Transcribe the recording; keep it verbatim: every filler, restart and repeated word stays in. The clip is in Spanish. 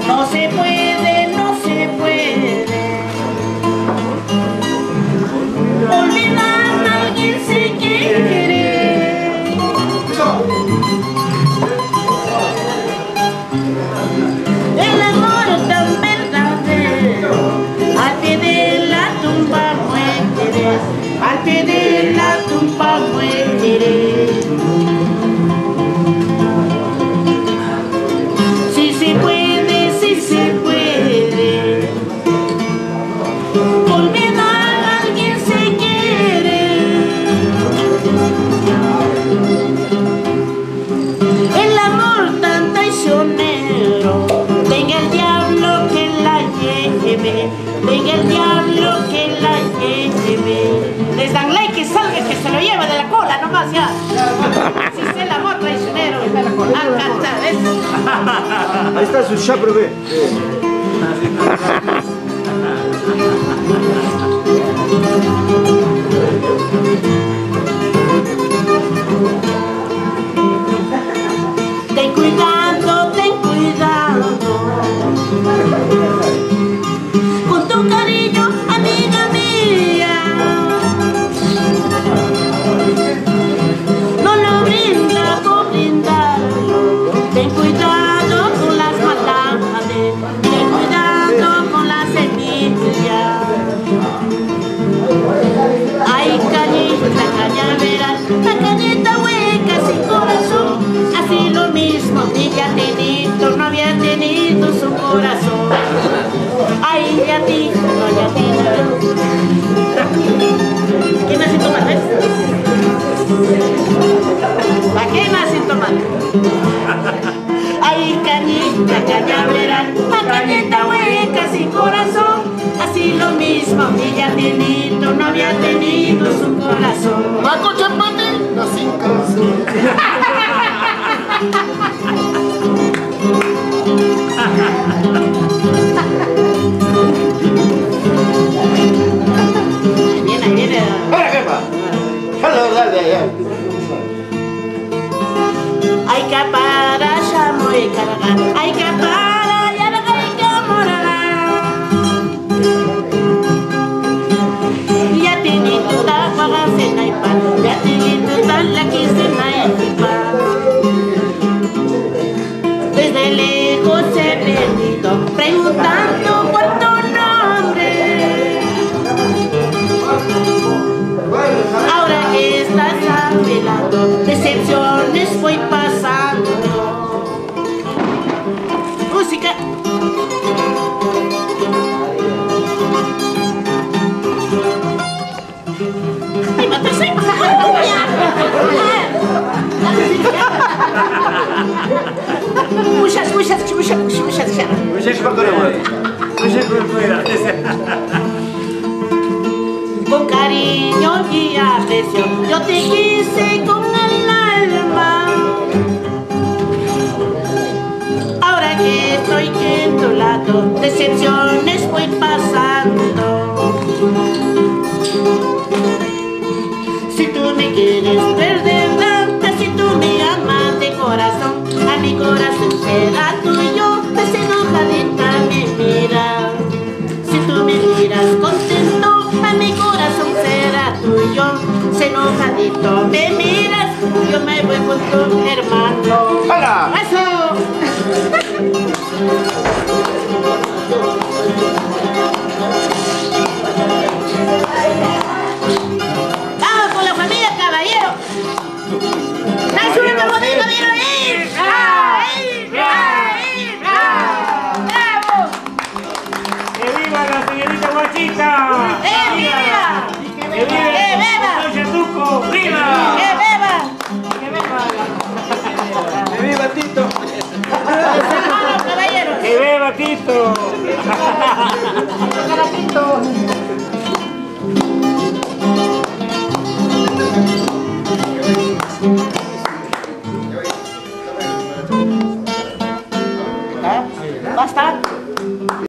No se puede, no se puede olvidar a alguien se quiere. El amor tan verdadero al pie de la tumba muere, al pie de la tumba muere. Si se puede, si se puede olvidar a alguien se quiere. El amor tan traicionero, venga el diablo que la lleve, venga el diablo que la lleve. Les dan ley que salga, que se lo lleva de la cola nomás ya. Si es el amor traicionero, alcanza, ¿ves? Ahí está su chapro, ve. Ten cuidado, ten cuidado con tu cariño, amiga mía. No lo brinda por brindarlo. Ten cuidado con las maldades, ten cuidado con las semillas. Ay, cañita, cañaveral, la cañita hueca sin corazón. Así lo mismo, ella tenido, no había tenido su corazón. Ay, ya dijo, no había tenido. ¿Qué más sin tomar, ves? ¿Para qué más sin tomar? Ay, cañita, cañaveral, la cañita hueca sin corazón. Así lo mismo, ella tenido, no había tenido su corazón. Marco Chapate, la sin corazón. Ahí viene, ahí viene. ¡Para, jefa! ¡Hello, dale allá! Hay que parar, ya muy cargar. Hay que parar, ya no hay que morar. Ya tiene toda paga se na ipan. Ya tiene toda la que se na ipan. Desde lejos he venido preguntando por tu nombre. Ahora que estás a mi lado, decepciones voy pasando. Música. ¡Ay, matarse! Muchas, muchas, muchas, muchas, muchas. Muchas Con cariño y aprecio, yo te quise con el alma. Ahora que estoy en tu lado, decepciones voy pasando. Si tú me quieres perder,